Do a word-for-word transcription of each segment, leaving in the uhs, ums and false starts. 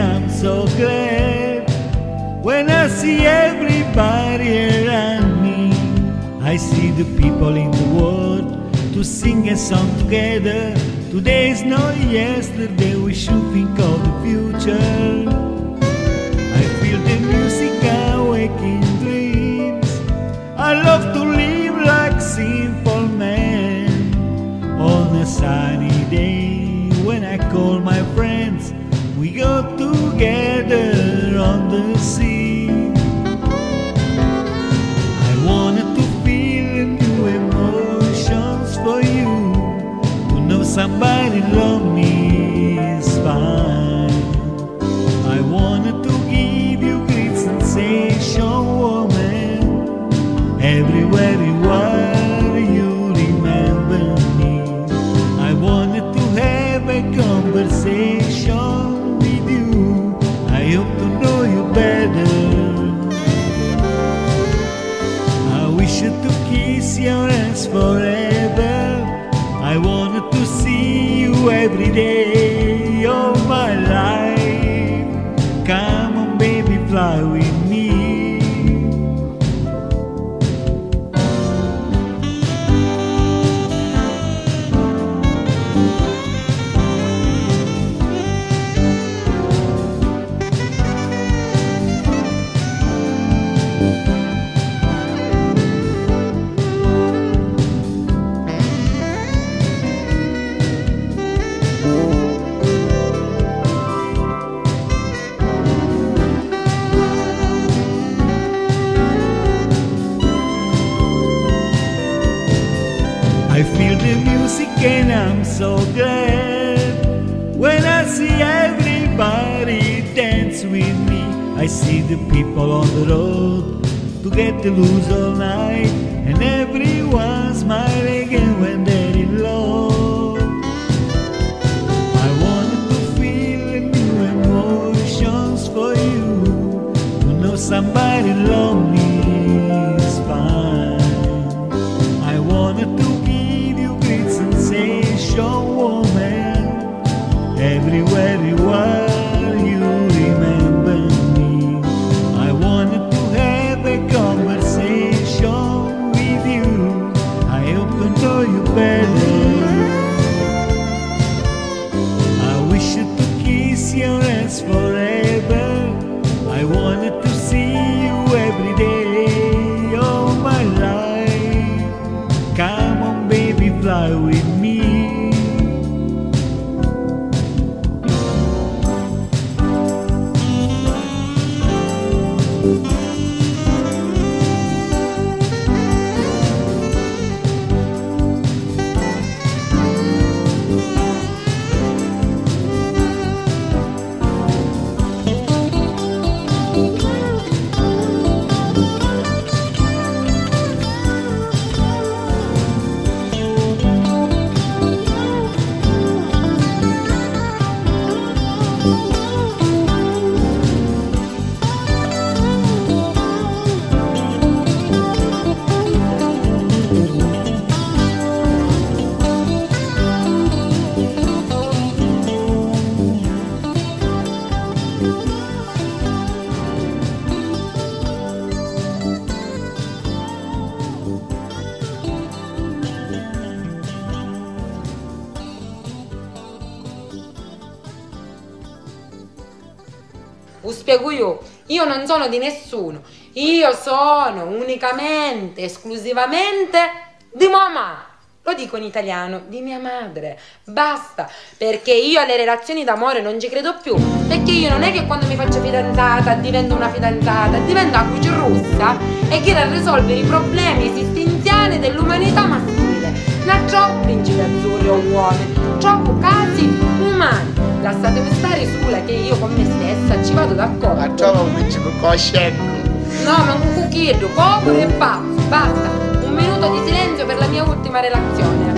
I'm so glad when I see everybody around me. I see the people in the world to sing a song together. Today is not yesterday, we should think of the future. I feel the music awaking dreams. I love to live like simple man. On a sunny day when I call my friends, we go together on the sea. I wanted to feel new emotions for you. To know somebody love me is fine. I wanted to give you great sensation, woman. Everywhere you are, you remember me. I wanted to have a conversation with you. I hope to know you better. I wish to kiss your hands forever. I wanted to see you every day of my life. Come on baby, fly with me. I feel the music and I'm so glad when I see everybody dance with me. I see the people on the road to get loose all night, and everyone smiling again when they're in love. I wanted to feel new emotions for you. To know somebody love me is fine. I wanted to sensation, woman. Everywhere you are, you remember me. I wanted to have a conversation with you. I hope to know you better. I wish to kiss your hands forever. I wanted to see you every day of my life. Come on baby, fly with me. Lo spiego io, io non sono di nessuno, io sono unicamente, esclusivamente di mamma. Lo dico in italiano, di mia madre, basta, perché io alle relazioni d'amore non ci credo più, perché io non è che quando mi faccio fidanzata divento una fidanzata, divento la Croce Rossa e quiero a risolvere i problemi esistenziali dell'umanità maschile. Non troppo principi azzurri o uomini, troppo casi umani. Lasciatemi stare sola che io con me stessa ci vado d'accordo. Ma trovo un principio coscienco. No, ma un cucchietto, povero e pazzo, basta. Un minuto di silenzio per la mia ultima relazione.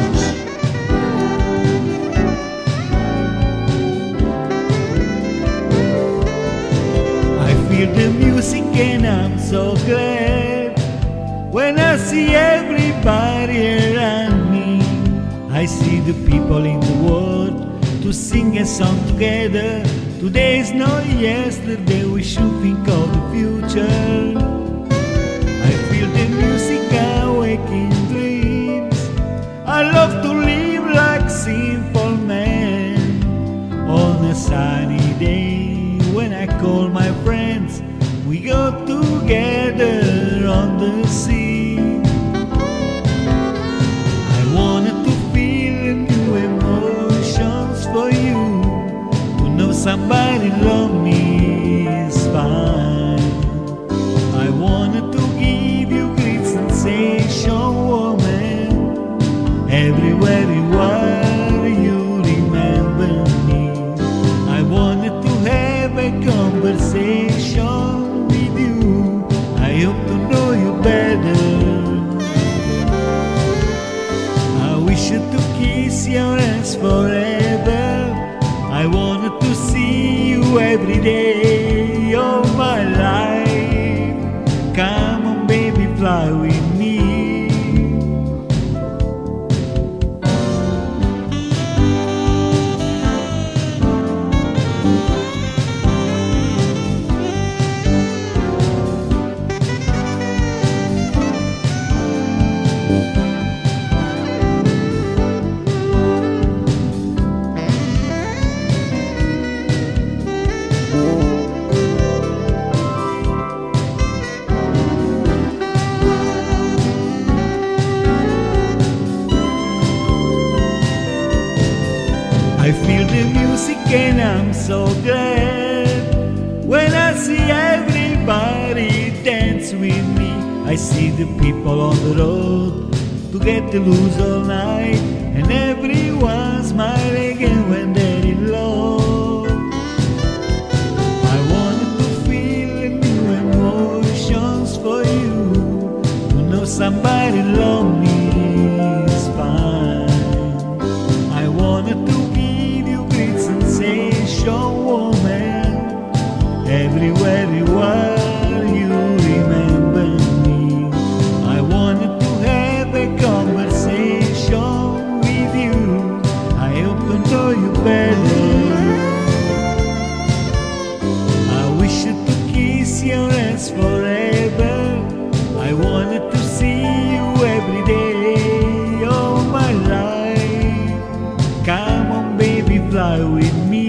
I feel the music and I'm so glad when I see everybody around me. I see the people in the world to sing a song together. Today's not yesterday, we should think of the future. I feel the music awaking dreams. I love to live like simple man. On a sunny day, when I call my friends, we go together on the sea. I wanted to feel new emotions for you. To know somebody love me is fine. I wanted to give you great sensation, woman. Everywhere you are, you remember me. I wanted to have a conversation with you. I hope to know you better. I wish to kiss your hands forever. I wanted to see you every day of my life. Come on, baby, fly with me. I feel the music and I'm so glad. When I see everybody dance with me, I see the people on the road to get loose all night, and everyone smiling and when they're in love. I wanted to feel new emotions for you. To know somebody love me is fine. I wanted to sensation, woman. Everywhere you are, you remember me. I wanted to have a conversation with you. I hope to know you better. I wish to kiss your hands forever. I wanted to see you every day of my life. Come on, baby, fly with me.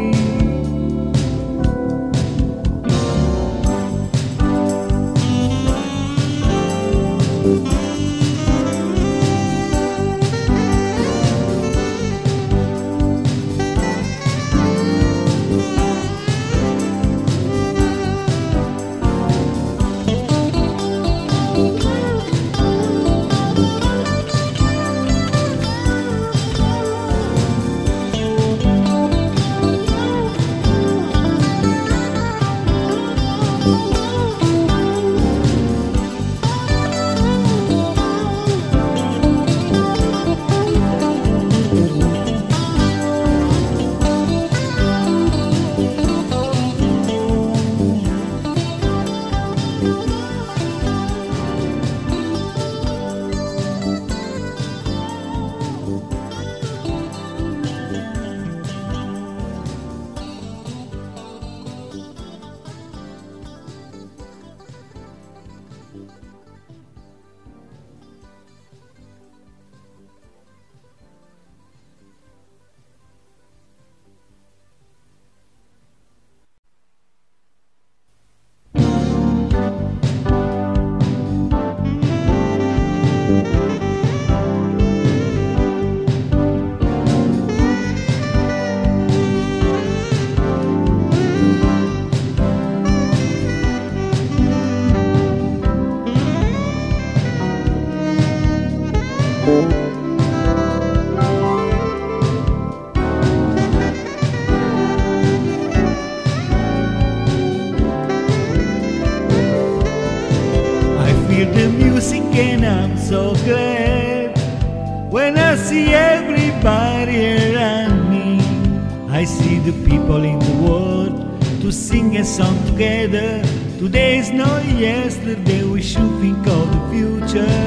And I'm so glad when I see everybody around me. I see the people in the world to sing a song together. Today's not yesterday, we should think of the future.